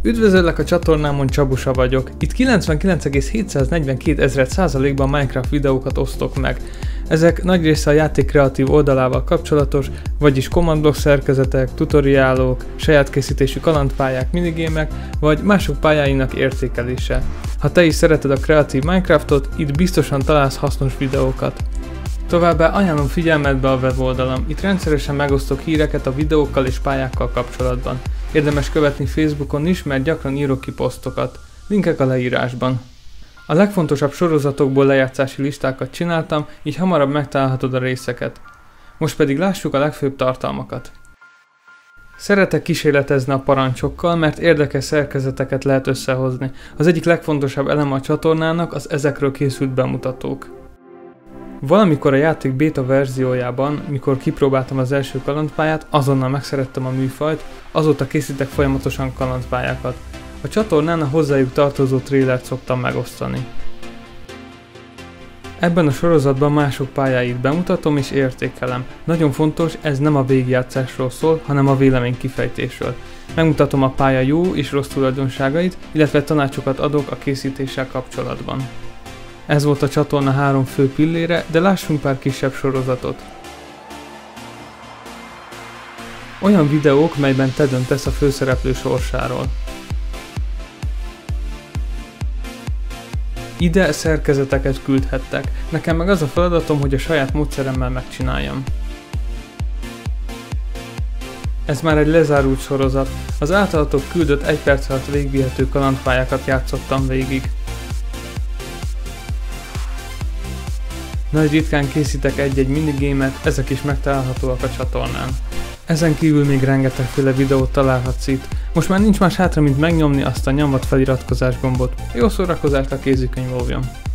Üdvözöllek a csatornámon, Csabusa vagyok. Itt 99,742 ezred százalékban Minecraft videókat osztok meg. Ezek nagy része a játék kreatív oldalával kapcsolatos, vagyis command block szerkezetek, tutoriálok, saját készítésű kalandpályák, minigémek, vagy mások pályáinak értékelése. Ha te is szereted a kreatív Minecraftot, itt biztosan találsz hasznos videókat. Továbbá ajánlom figyelmetbe a weboldalam, itt rendszeresen megosztok híreket a videókkal és pályákkal kapcsolatban. Érdemes követni Facebookon is, mert gyakran írok ki posztokat. Linkek a leírásban. A legfontosabb sorozatokból lejátszási listákat csináltam, így hamarabb megtalálhatod a részeket. Most pedig lássuk a legfőbb tartalmakat. Szeretek kísérletezni a parancsokkal, mert érdekes szerkezeteket lehet összehozni. Az egyik legfontosabb eleme a csatornának az ezekről készült bemutatók. Valamikor a játék beta verziójában, mikor kipróbáltam az első kalandpályát, azonnal megszerettem a műfajt, azóta készítek folyamatosan kalandpályákat. A csatornán a hozzájuk tartozó trélert szoktam megosztani. Ebben a sorozatban mások pályáit bemutatom és értékelem. Nagyon fontos, ez nem a végigjátszásról szól, hanem a vélemény kifejtésről. Megmutatom a pálya jó és rossz tulajdonságait, illetve tanácsokat adok a készítéssel kapcsolatban. Ez volt a csatorna 3 fő pillére, de lássunk pár kisebb sorozatot. Olyan videók, melyben te döntesz a főszereplő sorsáról. Ide szerkezeteket küldhettek, nekem meg az a feladatom, hogy a saját módszeremmel megcsináljam. Ez már egy lezárult sorozat, az általatok küldött 1 perc alatt végigvihető kalandpályákat játszottam végig. Nagy ritkán készítek egy-egy minigémet, ezek is megtalálhatóak a csatornán. Ezen kívül még rengetegféle videót találhatsz itt. Most már nincs más hátra, mint megnyomni azt a nyomvat feliratkozás gombot. Jó szórakozást a kézikönyv óvjon!